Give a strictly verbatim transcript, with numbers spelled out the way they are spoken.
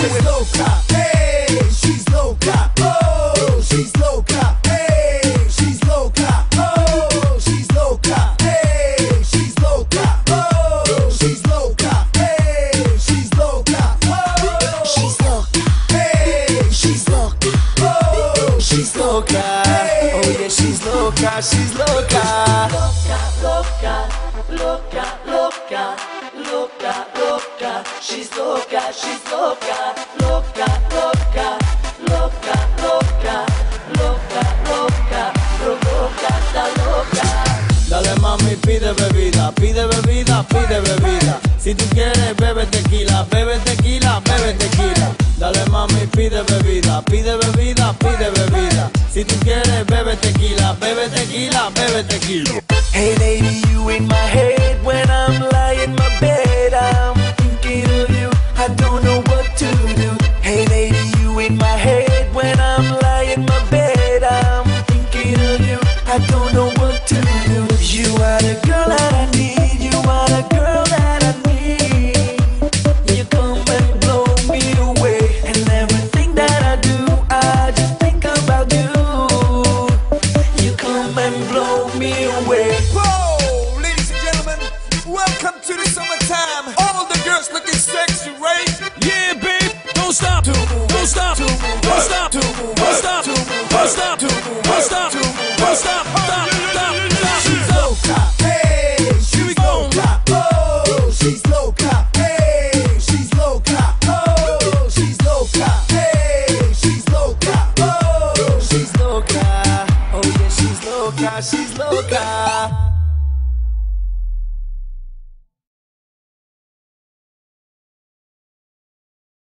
She's loca, hey, she's loca, oh, she's loca, hey, she's loca, oh, she's loca, hey, she's loca, oh, she's loca, hey, she's loca, oh, She's loca, hey, she's loca, oh, She's loca, oh yeah, she's loca, she's loca. loca, loca, loca, loca, loca. She's loca, she's loca, loca, loca, loca, loca, loca, loca, provoca, está loca. Dale mami, pide bebida, pide bebida, pide bebida. Si tú quieres, bebe tequila, bebe tequila, bebe tequila. Dale mami, pide bebida, pide bebida, pide bebida. Si tú quieres, bebe tequila, bebe tequila, bebe tequila. Hey lady, you in my head when I'm lying in my bed. I'm thinking of you, I don't know what to do. Hey lady, you in my head when I'm lying in my bed. I'm thinking of you, I don't know what to do. You are the girl that I need, you are the girl that I need. You come and blow me away, and everything that I do, I just think about you. You come and blow me away. Whoa, ladies and gentlemen, welcome to the summertime. All the girls looking sexy, right? Yeah, babe, don't stop, don't stop, don't stop, don't stop, don't stop, don't stop, don't stop, don't stop, stop, stop, She's stop. loca, hey, she's loca, oh, she's loca, hey, she's loca, oh, she's loca, hey, she's loca, oh, she's She's loca, oh yeah, she's loca, she's loca.